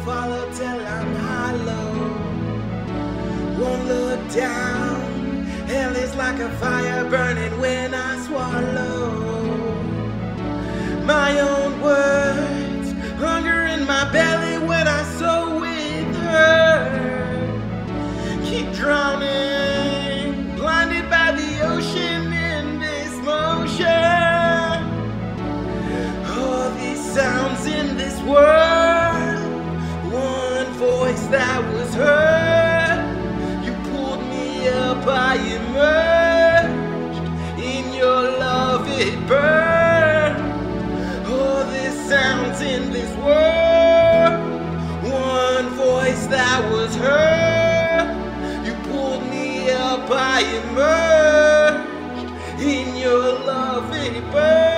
follow till I'm hollow. Won't look down. Hell is like a fire burning when I swallow my own words. Hunger in my belly when I sow with her. Keep drowning, blinded by the ocean in this motion. All these sounds in this world, one voice that was heard. You pulled me up, I emerged. In your love it burned. All these sounds in this world, one voice that was heard. You pulled me up, I emerged. In your love it burned.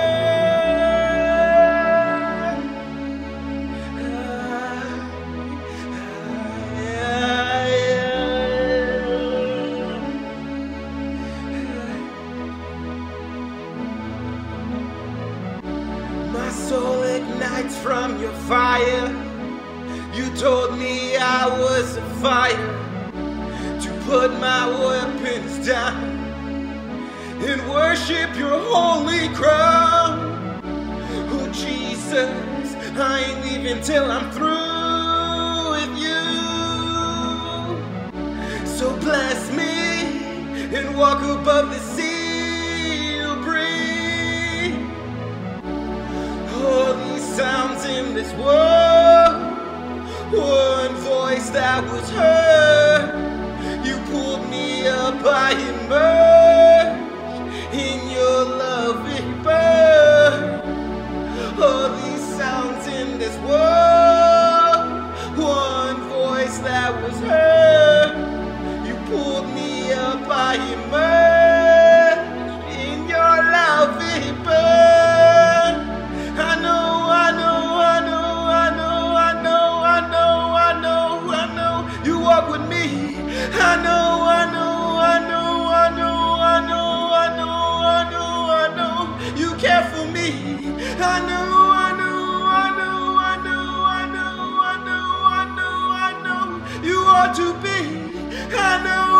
My soul ignites from your fire. You told me I was a fire, to put my weapons down and worship your holy crown. Oh Jesus, I ain't leaving till I'm through with you. So bless me and walk above the sea you breathe. All these sounds in this world, one voice that was heard. You pulled me up, I emerged. In your love it burned. All these sounds in this world, one voice that was heard. You pulled me up, I emerged. In your love it burned. I know, I know, I know, I know, I know, I know, I know, I know. You walk with me. I know, I know, I know, I know, I know, I know, I know, I know. You care for me. I know, I know, I know, I know, I know, I know, I know, I know. You ought to be. I know.